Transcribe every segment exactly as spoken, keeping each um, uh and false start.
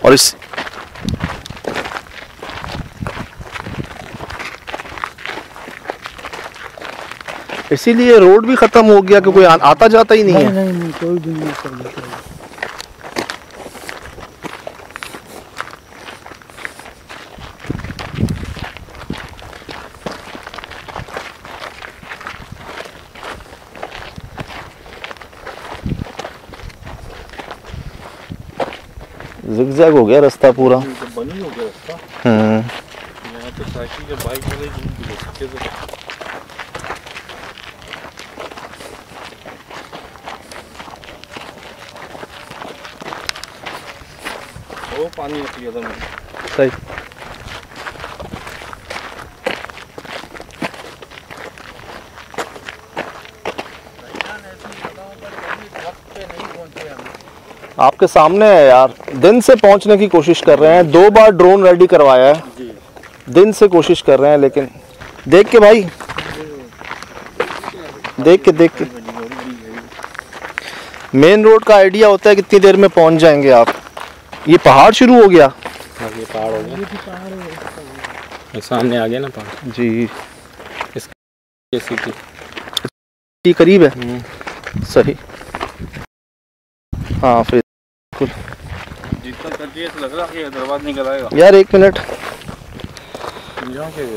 और इस इसीलिए रोड भी खत्म हो गया कि कोई आ, आता जाता ही नहीं, नहीं है। नहीं नहीं कोई भी नहीं कर लेता। ज़िगज़ैग हो गया रास्ता पूरा। बनी हो गया रास्ता। हम्म यहाँ तो साइकिल या बाइक वाले घूम सकते थे। वो पानी रख लिया था मैंने। सही। आपके सामने है यार, दिन से पहुंचने की कोशिश कर रहे हैं, दो बार ड्रोन रेडी करवाया है, दिन से कोशिश कर रहे हैं, लेकिन देख के भाई, देख के देख के मेन रोड का आइडिया होता है कितनी देर में पहुंच जाएंगे आप। ये पहाड़ शुरू हो गया। ये पहाड़ हो गया, सामने आ गया ना पहाड़ जी। इसके सिटी करीब है। सही। हाँ फिर जितना कर दिया तो लग रहा है कि हैदराबाद निकल आएगा यार। एक मिनट यहाँ के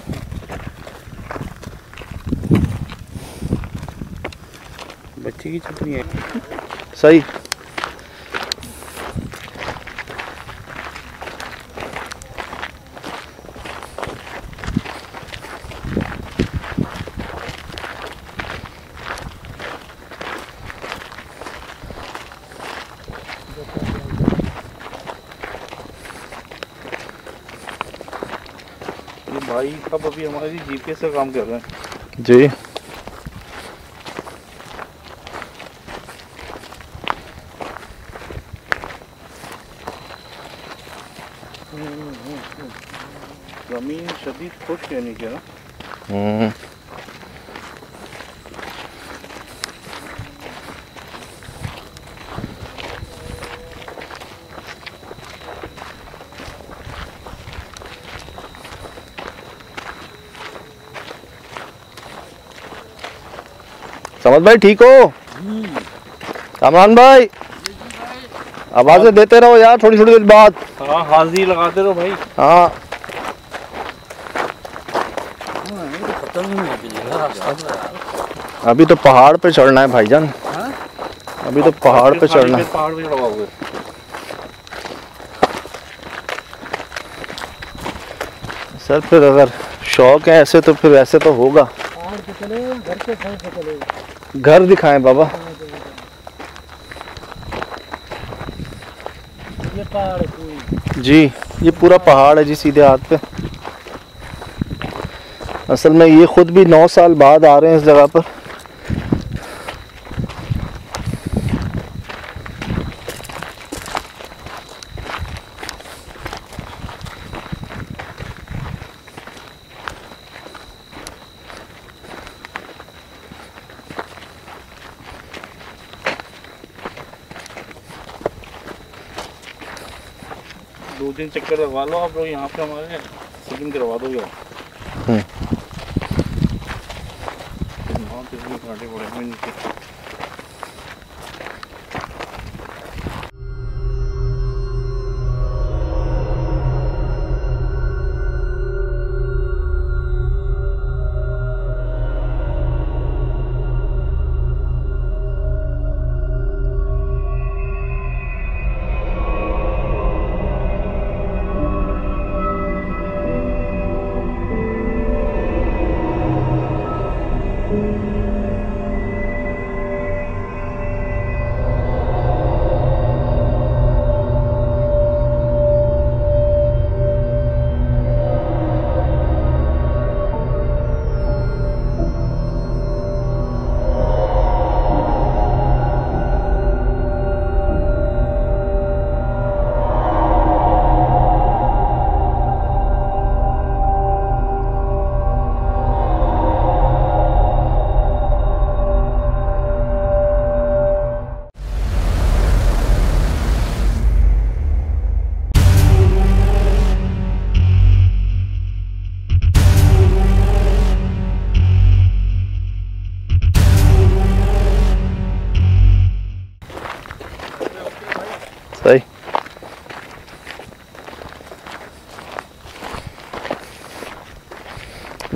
बच्चे की छतरी है। सही। ये भाई अब अभी हमारी जीपीएस का काम कर रहे हैं जी। जमीन शदीद खुश्क है नीचे ना। हम्म समझ भाई ठीक हो? कामरान भाई आवाजें देते रहो यार थोड़ी थोड़ी देर बाद। हाँ हाजिरी लगाते रहो भाई। हाँ अभी तो पहाड़ पे चढ़ना है भाईजान। अभी तो पहाड़ पे चढ़ना है। पहाड़ पे चढ़ाओगे सर? फिर अगर शौक है ऐसे तो फिर ऐसे तो होगा। घर के साइड से चले। घर दिखाएं बाबा। ये पहाड़ है जी, ये पूरा पहाड़ है जी सीधे हाथ पे। असल में ये खुद भी नौ साल बाद आ रहे हैं इस जगह पर। दो तीन चक्कर लगवा लो आप लोग यहाँ पे हमारे, सिकिम करवा दो यार। घाटे पड़े नीचे।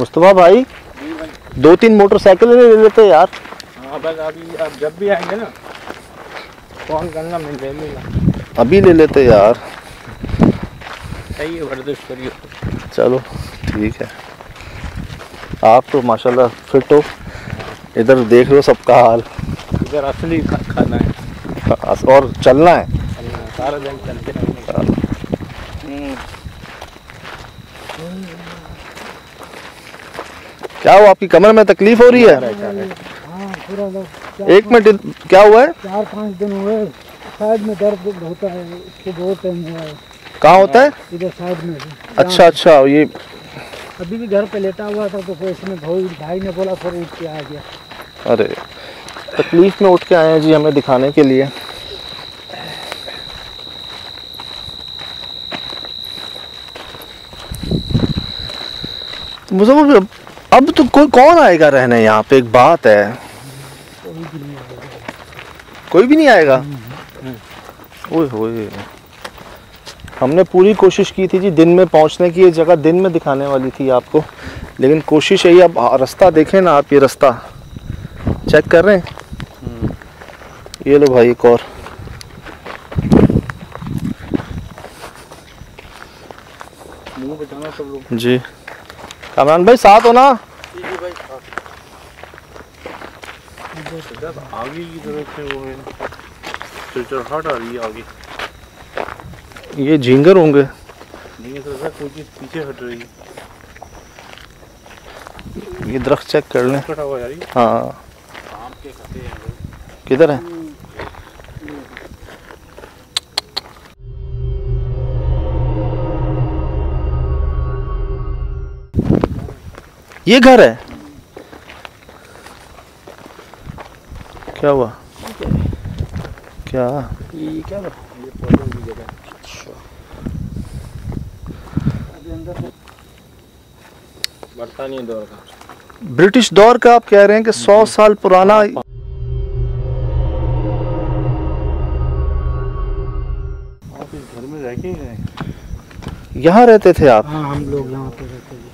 मुस्तफा भाई दो तीन मोटरसाइकिल ले लेते यार। हाँ बस अभी अब जब भी आएंगे ना फोन करना, मैं ले लूँगा। अभी ले लेते यार। सही है, वर्जिश करिए। चलो ठीक है। आप तो माशाल्लाह फिट हो, इधर देख लो सबका हाल। इधर असली खा, खाना है और चलना है, चलना है, सारा दिन चलते रहेंगे। क्या हुआ, आपकी कमर में तकलीफ हो रही है? हाँ पूरा लोग एक मिनट, क्या हुआ है? चार पाँच दिन हुए, साइड में दर्द होता है, इसको बहुत टाइम हुआ है। कहाँ होता है? इधर साइड में। अच्छा अच्छा, ये अभी भी घर पे लेटा हुआ था तो फिर इसने भाई भाई ने बोला, फिर उठ के आ गया। अरे तकलीफ में उठ के आए हैं जी हमें दिखाने के लिए। मुझे अब तो कोई कौन आएगा रहने यहाँ पे, एक बात है। कोई भी नहीं आएगा। ओए होए, हमने पूरी कोशिश की थी जी दिन में पहुंचने की, ये जगह दिन में दिखाने वाली थी आपको, लेकिन कोशिश यही। अब रास्ता देखें ना आप, ये रास्ता चेक कर रहे हैं? ये लो भाई एक और। मुंह बचाना सब लोग जी। कामरान भाई साथ हो ना? आगे की तरफ से वो है चिड़चिड़ाहट आ रही है आगे। ये झींगर होंगे। नहीं सर, कोई चीज पीछे हट रही है। ये दरख्त चेक कर लें। कटा हुआ यार ये। हाँ आम के खते हैं। किधर है? ये घर है? क्या हुआ? क्या ये क्या ये पौधों की जगह। बरतानी दौर का, ब्रिटिश दौर का? आप कह रहे हैं कि सौ साल पुराना। आप इस घर में रह के गए? यहाँ रहते थे आप? हाँ हम लोग यहाँ पे रहते हैं।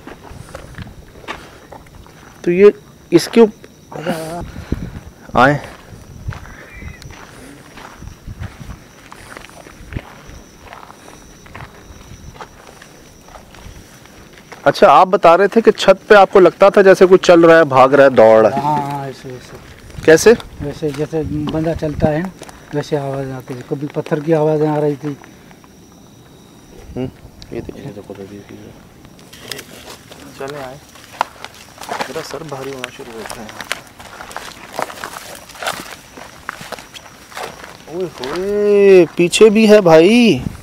तो ये इसके ऊप- आए। अच्छा, आप बता रहे थे कि छत पे आपको लगता था जैसे कुछ चल रहा है, भाग रहा है, दौड़ रहा है। हाँ हाँ ऐसे ऐसे कैसे? वैसे जैसे बंदा चलता है ना, वैसे आवाज़ आती थी। कभी पत्थर की आवाज़ें आ रही थी। ये देखिए तो पता दीजिए। चले आए, मेरा सर भारी होना शुरू हो गया है। ओए होए, पीछे भी है भाई।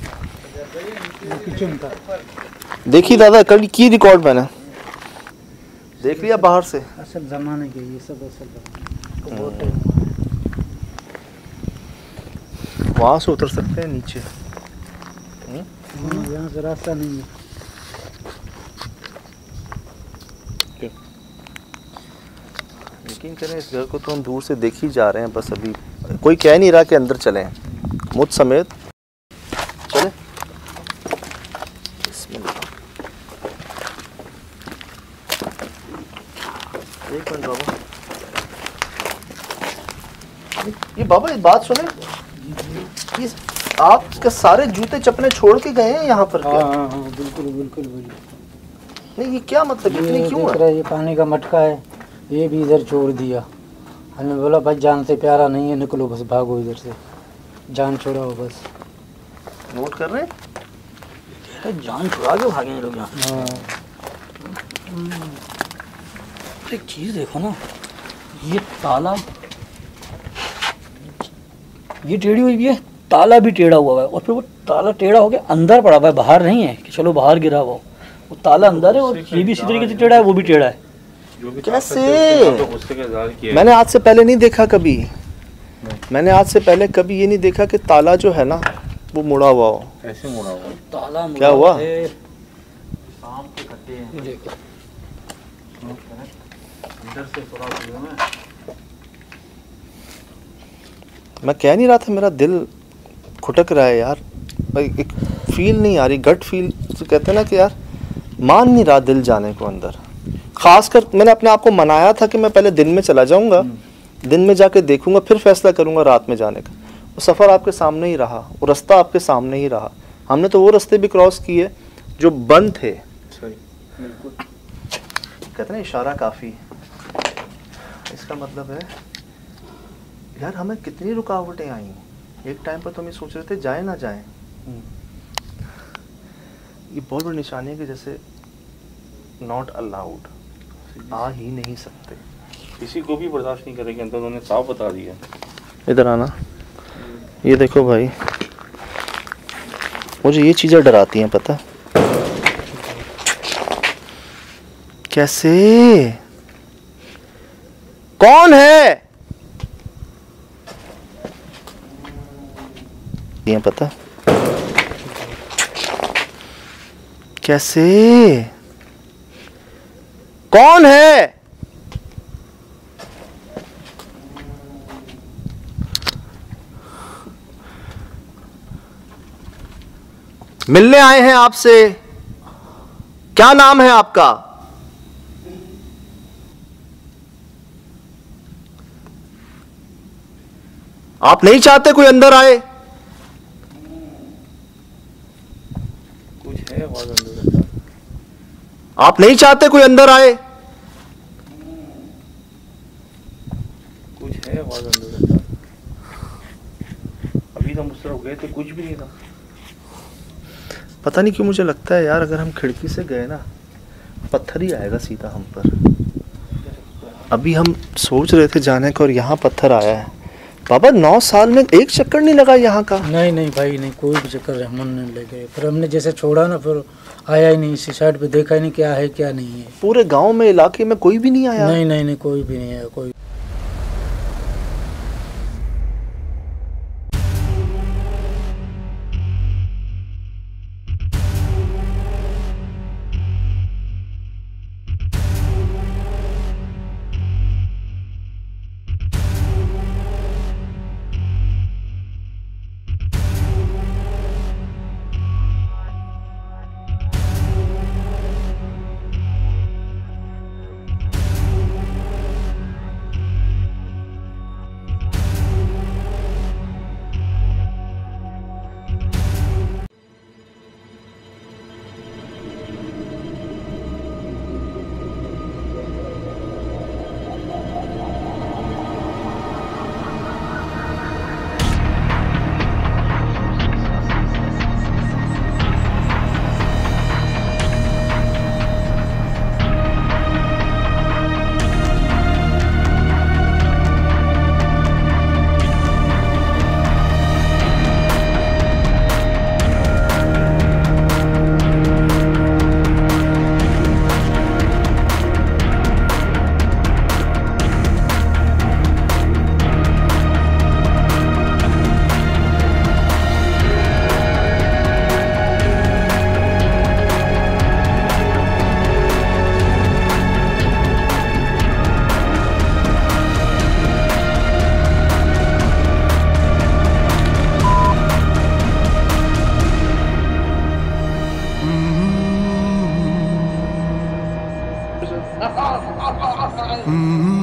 किचन था। देखी दादा, कल की रिकॉर्ड मैंने देख लिया बाहर से। असल जमाने के ये सब असल जमाने को बहुत टाइम हुआ है। वहां से उतर सकते हैं नीचे। हाँ, यहाँ से रास्ता नहीं है। यकीन करें इस घर को तो हम दूर से देख ही जा रहे हैं, बस अभी कोई कह नहीं रहा कि अंदर चलें मुझ समेत। चले एक मिनट बाबा, ये बाबा एक बात सुने, ये आपके सारे जूते चप्पलें छोड़ के गए हैं यहाँ पर? हाँ क्या? हाँ हाँ बिल्कुल बिल्कुल बिल्कुल। नहीं ये क्या मतलब, इतनी ये क्यों देख है? रहा है, ये पानी का मटका है, ये भी इधर छोड़ दिया। हमने बोला भाई जान से प्यारा नहीं है, निकलो बस, भागो इधर से, जान छोड़ाओ बस। नोट कर रहे हैं? जान छुड़ा के भागे लोग यहाँ। हाँ एक चीज देखो ना, ये ताला, ये टेढ़ी हुई भी है, ताला भी टेढ़ा हुआ है, और फिर वो ताला टेढ़ा हो गया अंदर पड़ा हुआ है, बाहर नहीं है कि चलो बाहर गिरा हुआ, वो ताला अंदर है, और ये भी इसी तरीके से टेढ़ा है, वो भी टेढ़ा है। कैसे? मैंने आज से पहले नहीं देखा कभी, मैंने आज से पहले कभी ये नहीं देखा कि ताला जो है ना वो मुड़ा हुआ हो। ऐसे मुड़ा हुआ ताला क्या हुआ? है। आम के खट्टे हैं ये देखो, अंदर से थोड़ा में। मैं कह नहीं रहा था, मेरा दिल खुटक रहा है यार, एक फील नहीं आ रही, गट फील जो कहते हैं ना कि यार मान नहीं रहा दिल जाने को अंदर। खासकर मैंने अपने आप को मनाया था कि मैं पहले दिन में चला जाऊंगा, दिन में जाके देखूंगा, फिर फैसला करूंगा रात में जाने का। वो सफ़र आपके सामने ही रहा, वो रास्ता आपके सामने ही रहा। हमने तो वो रास्ते भी क्रॉस किए जो बंद थे। सही, बिल्कुल। कहते हैं इशारा काफ़ी है। इसका मतलब है यार हमें कितनी रुकावटें आई। एक टाइम पर तो हम ये सोच रहे थे जाए ना जाए। ये बहुत बड़ी निशानी है कि जैसे नॉट अलाउड, आ ही नहीं सकते। किसी को भी बर्दाश्त नहीं करेंगे, तो उन्होंने साफ बता दिया। इधर आना, ये देखो भाई, मुझे ये चीज़ें डराती हैं, पता कैसे? कौन है ये पता कैसे? कौन है? मिलने आए हैं आपसे। क्या नाम है आपका? आप नहीं चाहते कोई अंदर आए? कुछ है आवाज अंदर। आप नहीं चाहते कोई अंदर आए? कुछ है आवाज अंदर। अभी तो मुझसे गए थे, कुछ भी नहीं था। पता नहीं क्यों मुझे लगता है यार, अगर हम खिड़की से गए ना, पत्थर ही आएगा सीधा हम पर। अभी हम सोच रहे थे जाने का और यहाँ पत्थर आया है। बाबा नौ साल में एक चक्कर नहीं लगा यहाँ का? नहीं नहीं भाई नहीं, कोई भी चक्कर हम नहीं ले गए। फिर हमने जैसे छोड़ा ना, फिर आया ही नहीं, इसी साइड पे देखा ही नहीं क्या है क्या नहीं है। पूरे गांव में, इलाके में कोई भी नहीं आया? नहीं नहीं नहीं, कोई भी नहीं आया। कोई Mm-hmm.